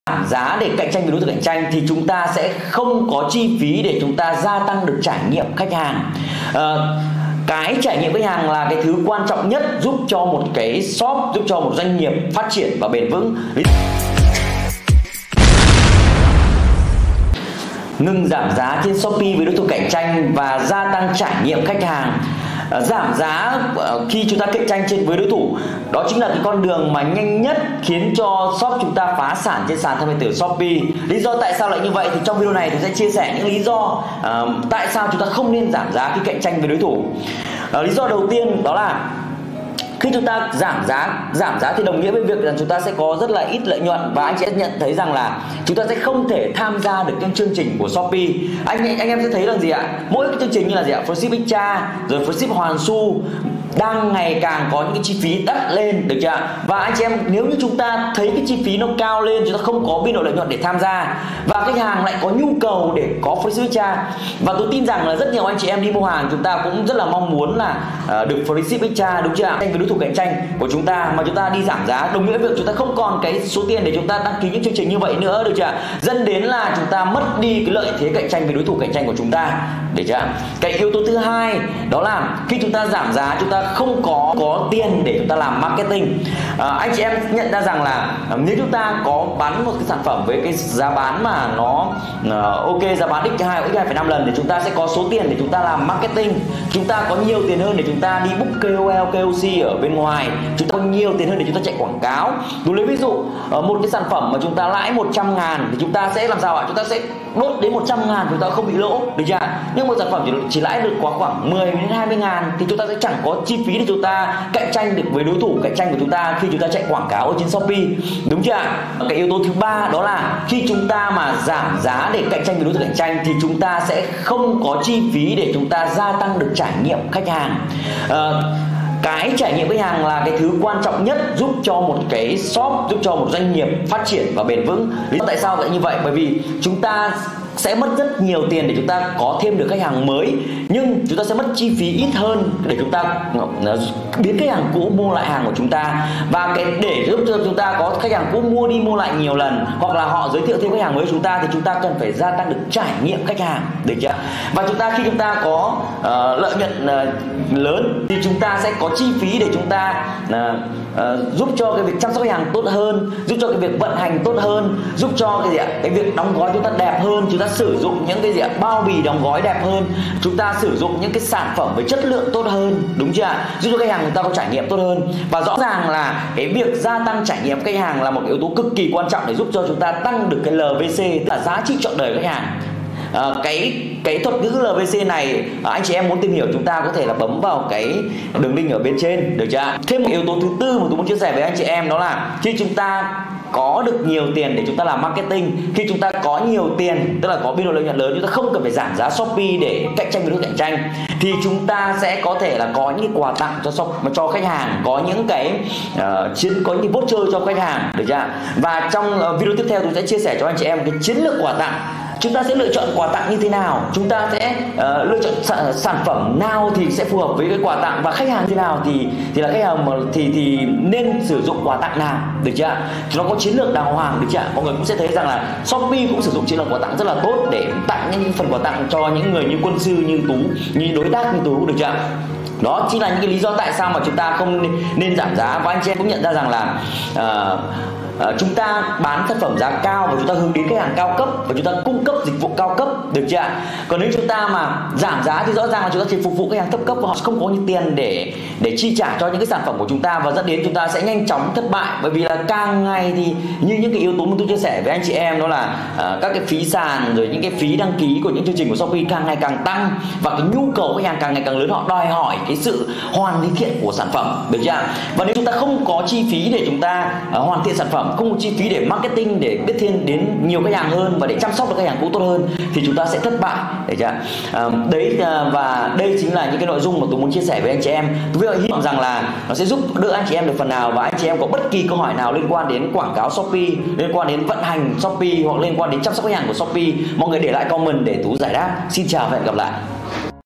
giảm giá để cạnh tranh với đối thủ cạnh tranh thì chúng ta sẽ không có chi phí để chúng ta gia tăng được trải nghiệm khách hàng. Cái trải nghiệm khách hàng là cái thứ quan trọng nhất giúp cho một cái shop, giúp cho một doanh nghiệp phát triển và bền vững. Ngừng giảm giá trên Shopee với đối thủ cạnh tranh và gia tăng trải nghiệm khách hàng. Giảm giá khi chúng ta cạnh tranh với đối thủ, đó chính là cái con đường mà nhanh nhất khiến cho shop chúng ta phá sản trên sàn thương mại điện tử Shopee. Lý do tại sao lại như vậy thì trong video này tôi sẽ chia sẻ những lý do tại sao chúng ta không nên giảm giá khi cạnh tranh với đối thủ. Lý do đầu tiên đó là khi chúng ta giảm giá thì đồng nghĩa với việc là chúng ta sẽ có rất là ít lợi nhuận, và anh chị sẽ nhận thấy rằng là chúng ta sẽ không thể tham gia được những chương trình của Shopee. Anh em sẽ thấy rằng gì ạ? Mỗi cái chương trình như là gì ạ? Free ship extra, rồi free ship hoàn xu đang ngày càng có những cái chi phí đắt lên, được chưa? Và anh chị em, nếu như chúng ta thấy cái chi phí nó cao lên, chúng ta không có biên độ lợi nhuận để tham gia, và khách hàng lại có nhu cầu để có free ship extra, và tôi tin rằng là rất nhiều anh chị em đi mua hàng chúng ta cũng rất là mong muốn là được free ship extra, đúng chưa? Với đối thủ cạnh tranh của chúng ta mà chúng ta đi giảm giá, đồng nghĩa với việc chúng ta không còn cái số tiền để chúng ta đăng ký những chương trình như vậy nữa, được chưa? Dẫn đến là chúng ta mất đi cái lợi thế cạnh tranh với đối thủ cạnh tranh của chúng ta, được chưa? Cái yếu tố thứ hai đó là khi chúng ta giảm giá, chúng ta không có tiền để chúng ta làm marketing. Anh chị em nhận ra rằng là nếu chúng ta có bán một cái sản phẩm với cái giá bán mà nó ok, giá bán x2 hoặc x2,5 lần, thì chúng ta sẽ có số tiền để chúng ta làm marketing. Chúng ta có nhiều tiền hơn để chúng ta đi book KOL, KOC ở bên ngoài. Chúng ta có nhiều tiền hơn để chúng ta chạy quảng cáo. Tôi lấy ví dụ một cái sản phẩm mà chúng ta lãi 100.000 thì chúng ta sẽ làm sao ạ? Chúng ta sẽ đốt đến 100.000, chúng ta không bị lỗ, được chưa? Nhưng một sản phẩm chỉ lãi được khoảng 10 đến 20.000 thì chúng ta sẽ chẳng có chi phí để chúng ta cạnh tranh được với đối thủ cạnh tranh của chúng ta khi chúng ta chạy quảng cáo ở trên Shopee, đúng chưa? Cái yếu tố thứ ba đó là khi chúng ta mà giảm giá để cạnh tranh với đối thủ cạnh tranh thì chúng ta sẽ không có chi phí để chúng ta gia tăng được trải nghiệm khách hàng. Cái trải nghiệm khách hàng là cái thứ quan trọng nhất giúp cho một cái shop, giúp cho một doanh nghiệp phát triển và bền vững. Lý do tại sao lại như vậy? Bởi vì chúng ta sẽ mất rất nhiều tiền để chúng ta có thêm được khách hàng mới, nhưng chúng ta sẽ mất chi phí ít hơn để chúng ta biến khách hàng cũ mua lại hàng của chúng ta. Và cái để giúp cho chúng ta có khách hàng cũ mua đi mua lại nhiều lần, hoặc là họ giới thiệu thêm khách hàng mới chúng ta, thì chúng ta cần phải gia tăng được trải nghiệm khách hàng, được chưa? Và khi chúng ta có lợi nhuận lớn thì chúng ta sẽ có chi phí để chúng ta giúp cho cái việc chăm sóc khách hàng tốt hơn, giúp cho cái việc vận hành tốt hơn, giúp cho cái việc đóng gói chúng ta đẹp hơn, chúng ta sử dụng những cái bao bì đóng gói đẹp hơn, chúng ta sử dụng những cái sản phẩm với chất lượng tốt hơn, đúng chưa? Giúp cho khách hàng người ta có trải nghiệm tốt hơn. Và rõ ràng là cái việc gia tăng trải nghiệm khách hàng là một yếu tố cực kỳ quan trọng để giúp cho chúng ta tăng được cái LVC, tức là giá trị trọn đời khách hàng. Cái thuật ngữ LVC này anh chị em muốn tìm hiểu, chúng ta có thể là bấm vào cái đường link ở bên trên, được chưa? Thêm một yếu tố thứ tư mà tôi muốn chia sẻ với anh chị em đó là khi chúng ta có được nhiều tiền để chúng ta làm marketing, khi chúng ta có nhiều tiền, tức là có biên độ lợi nhuận lớn, chúng ta không cần phải giảm giá Shopee để cạnh tranh với đối thủ cạnh tranh, thì chúng ta sẽ có thể là có những cái quà tặng cho khách hàng, có những cái có những cái voucher cho khách hàng, được chưa? Và trong video tiếp theo tôi sẽ chia sẻ cho anh chị em cái chiến lược quà tặng. Chúng ta sẽ lựa chọn quà tặng như thế nào, chúng ta sẽ lựa chọn sản phẩm nào thì sẽ phù hợp với cái quà tặng, và khách hàng thế nào thì là khách hàng mà thì nên sử dụng quà tặng nào, được chưa? Nó có chiến lược đàng hoàng, được chưa? Mọi người cũng sẽ thấy rằng là Shopee cũng sử dụng chiến lược quà tặng rất là tốt để tặng những phần quà tặng cho những người như quân sư, như Tú, như đối tác như Tú, được chưa? Đó chính là những cái lý do tại sao mà chúng ta không nên giảm giá. Và anh chị em cũng nhận ra rằng là chúng ta bán sản phẩm giá cao và chúng ta hướng đến khách hàng cao cấp và chúng ta cung cấp dịch vụ cao cấp, được chưa? Còn nếu chúng ta mà giảm giá thì rõ ràng là chúng ta chỉ phục vụ khách hàng thấp cấp và họ không có những tiền để chi trả cho những cái sản phẩm của chúng ta, và dẫn đến chúng ta sẽ nhanh chóng thất bại. Bởi vì là càng ngày thì như những cái yếu tố mà tôi chia sẻ với anh chị em, đó là các cái phí sàn, rồi những cái phí đăng ký của những chương trình của Shopee càng ngày càng tăng, và cái nhu cầu khách hàng càng ngày càng lớn, họ đòi hỏi cái sự hoàn thiện của sản phẩm, được chưa? Và nếu chúng ta không có chi phí để chúng ta hoàn thiện sản phẩm, không có chi phí để marketing, để biết thêm đến nhiều khách hàng hơn và để chăm sóc được khách hàng cũ tốt hơn, thì chúng ta sẽ thất bại, được chưa? Và đây chính là những cái nội dung mà tôi muốn chia sẻ với anh chị em. Tôi hy vọng rằng là nó sẽ giúp đỡ anh chị em được phần nào, và anh chị em có bất kỳ câu hỏi nào liên quan đến quảng cáo Shopee, liên quan đến vận hành Shopee, hoặc liên quan đến chăm sóc khách hàng của Shopee, mọi người để lại comment để Tú giải đáp. Xin chào và hẹn gặp lại.